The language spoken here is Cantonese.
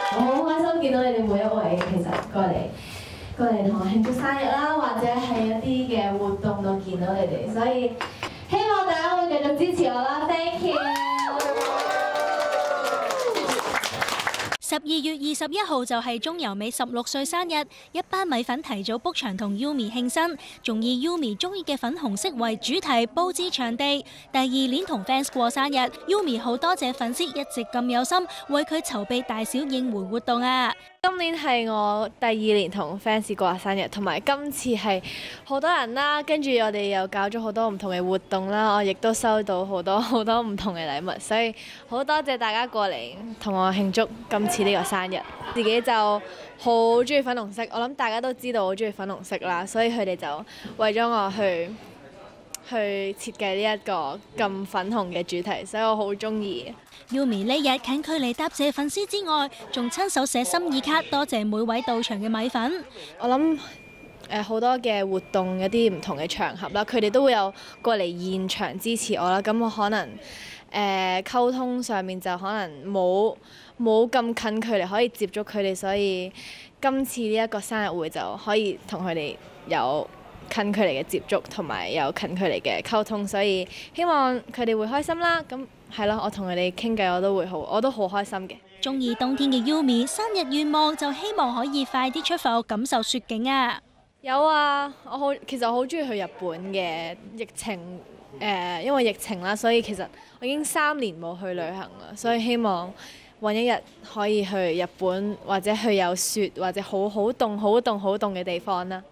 我好開心見到你哋每一位其實過嚟同我慶祝生日啦，或者係一啲嘅活動度見到你哋，所以希望大家會繼續支持我啦 ，thank you。 12月21號就係鍾柔美16歲生日，一班米粉提早 book 場同 Yumi 慶生，仲以 Yumi 中意嘅粉紅色為主題佈置場地。第二年同 fans 過生日 ，Yumi 好多謝粉絲一直咁有心為佢籌備大小應援活動啊！ 今年係我第2年同 fans 過生日，同埋今次係好多人啦，跟住我哋又搞咗好多唔同嘅活動啦，我亦都收到好多唔同嘅禮物，所以好多謝大家過嚟同我慶祝今次呢個生日。自己就好中意粉紅色，我諗大家都知道我中意粉紅色啦，所以佢哋就為咗我去設計呢一個咁粉紅嘅主題，所以我好中意。 Yumi 呢日近距離答謝粉絲之外，仲親手寫心意卡，多謝每位到場嘅米粉。 我諗好多嘅活動，一啲唔同嘅場合啦，佢哋都會有過嚟現場支持我啦。咁我可能溝通上面就可能冇咁近距離可以接觸佢哋，所以今次呢一個生日會就可以同佢哋有近距離嘅接觸，同埋有近距離嘅溝通，所以希望佢哋會開心啦。咁係咯，我同佢哋傾偈，我都好開心嘅。 中意冬天嘅 Yumi 生日願望就希望可以快啲出埠感受雪景啊！ 有啊，其實我好中意去日本嘅。疫情因為疫情啦，所以其實我已經3年冇去旅行啦，所以希望揾一日可以去日本，或者去有雪或者好凍嘅地方啦。